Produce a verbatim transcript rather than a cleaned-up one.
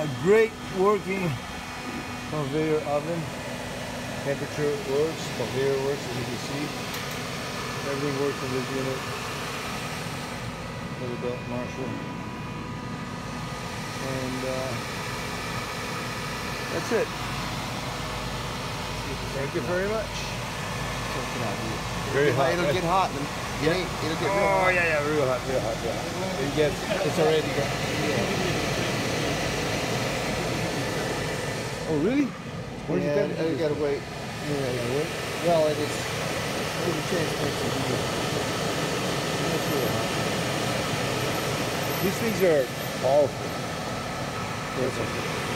a great working conveyor oven. Temperature works, conveyor works, as you can see. Everything works in this unit. Little belt Marshall. And uh, that's it. Thank you very much. Very hot. It'll get hot. Yeah. It'll get real oh, hot. yeah, yeah, real hot, real hot, real hot. It gets, it's already got. Oh, really? Where's Yeah, the temperature? you gotta wait. Yeah, you gotta wait. Well, it is. There's a chance it makes it easier. That's really hot. These things are powerful. Yes,